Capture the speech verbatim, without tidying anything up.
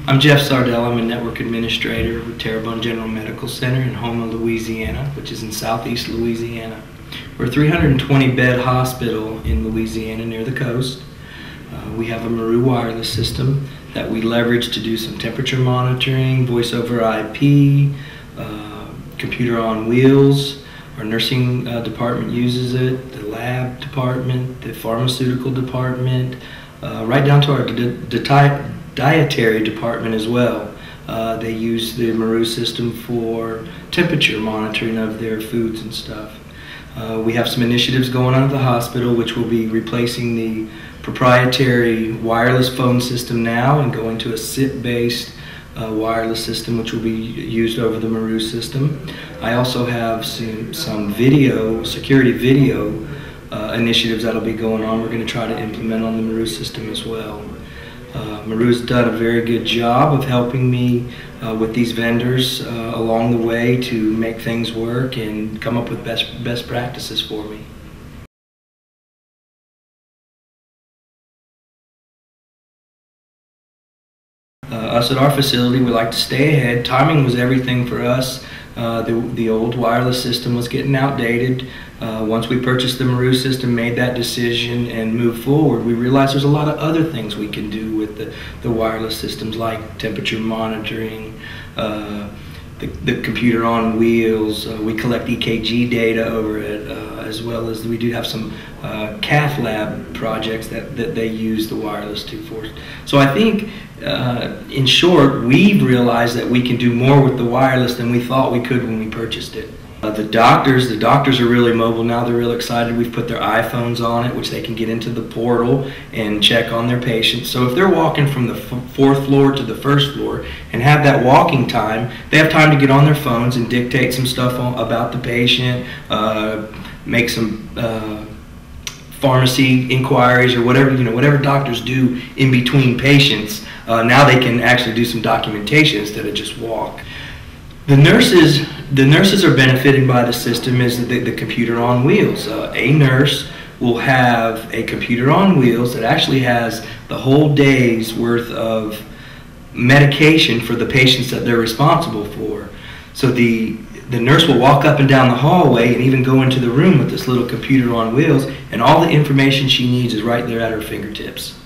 I'm Jeff Sardella. I'm a network administrator with Terrebonne General Medical Center in Houma, Louisiana, which is in southeast Louisiana. We're a three hundred twenty bed hospital in Louisiana near the coast. Uh, we have a Meru Wireless system that we leverage to do some temperature monitoring, voice over I P, uh, computer on wheels. Our nursing uh, department uses it, the lab department, the pharmaceutical department, uh, right down to our di di dietary department as well. Uh, they use the Meru system for temperature monitoring of their foods and stuff. Uh, we have some initiatives going on at the hospital, which will be replacing the proprietary wireless phone system now and going to a S I P-based uh, wireless system, which will be used over the Meru system. I also have some, some video, security video uh, initiatives that will be going on. We're going to try to implement on the Meru system as well. Uh, Meru's done a very good job of helping me uh, with these vendors uh, along the way to make things work and come up with best, best practices for me. Uh, us at our facility, we like to stay ahead. Timing was everything for us. Uh, the, the old wireless system was getting outdated. Uh, once we purchased the Meru system, made that decision and moved forward, we realized there's a lot of other things we can do with the, the wireless systems, like temperature monitoring, uh, the, the computer on wheels. Uh, we collect E K G data over it, uh, as well as we do have some uh, cath lab projects that, that they use the wireless to for. So I think, uh, in short, we've realized that we can do more with the wireless than we thought we could when we purchased it. Uh, the doctors, the doctors are really mobile now. They're real excited. We've put their iPhones on it, which they can get into the portal and check on their patients. So if they're walking from the f fourth floor to the first floor and have that walking time, they have time to get on their phones and dictate some stuff on, about the patient, uh, make some uh, pharmacy inquiries or whatever, you know, whatever doctors do in between patients. Uh, now they can actually do some documentation instead of just walk. The nurses, the nurses are benefiting by the system is the, the computer on wheels. Uh, a nurse will have a computer on wheels that actually has the whole day's worth of medication for the patients that they're responsible for. So the, the nurse will walk up and down the hallway and even go into the room with this little computer on wheels, and all the information she needs is right there at her fingertips.